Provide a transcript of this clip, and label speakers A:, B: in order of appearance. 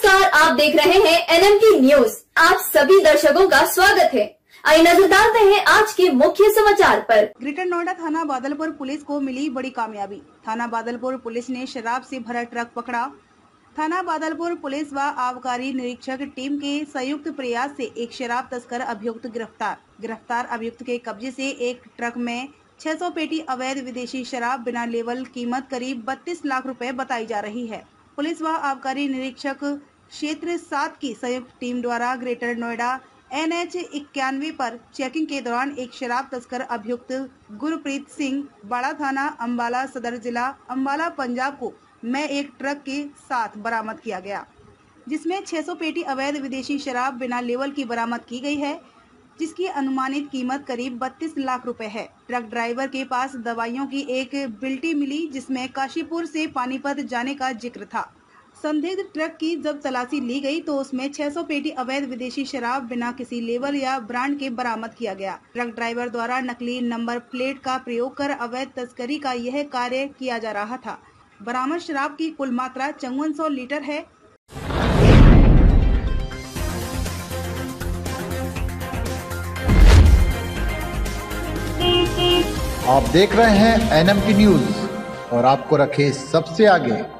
A: नमस्कार, आप देख रहे हैं एनएमटी न्यूज। आप सभी दर्शकों का स्वागत है। आइए नजर डालते हैं आज के मुख्य समाचार पर।
B: ग्रेटर नोएडा थाना बादलपुर पुलिस को मिली बड़ी कामयाबी। थाना बादलपुर पुलिस ने शराब से भरा ट्रक पकड़ा। थाना बादलपुर पुलिस व आबकारी निरीक्षक टीम के संयुक्त प्रयास से एक शराब तस्कर अभियुक्त गिरफ्तार अभियुक्त के कब्जे से एक ट्रक में 600 पेटी अवैध विदेशी शराब बिना लेवल, कीमत करीब 32 लाख रुपए बताई जा रही है। पुलिस व आबकारी निरीक्षक क्षेत्र 7 की संयुक्त टीम द्वारा ग्रेटर नोएडा NH 91 पर चेकिंग के दौरान एक शराब तस्कर अभियुक्त गुरप्रीत सिंह बाड़ा थाना अम्बाला सदर जिला अम्बाला पंजाब को में एक ट्रक के साथ बरामद किया गया, जिसमें 600 पेटी अवैध विदेशी शराब बिना लेवल की बरामद की गई है, जिसकी अनुमानित कीमत करीब 32 लाख रुपए है। ट्रक ड्राइवर के पास दवाइयों की एक बिल्टी मिली, जिसमें काशीपुर से पानीपत जाने का जिक्र था। संदिग्ध ट्रक की जब तलाशी ली गई तो उसमें 600 पेटी अवैध विदेशी शराब बिना किसी लेवल या ब्रांड के बरामद किया गया। ट्रक ड्राइवर द्वारा नकली नंबर प्लेट का प्रयोग कर अवैध तस्करी का यह कार्य किया जा रहा था। बरामद शराब की कुल मात्रा 5400 लीटर है।
C: आप देख रहे हैं एनएमटी न्यूज और आपको रखे सबसे आगे।